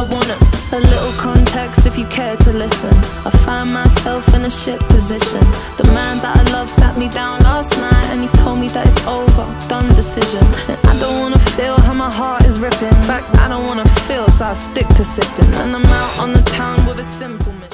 want them. A little context if you care to listen. I find myself in a shit position. The man that I love sat me down last night and he told me that it's over, done decision. And I don't wanna feel how my heart is ripping. In fact, I don't wanna feel, so I stick to sipping. And I'm out on the town with a simple mission.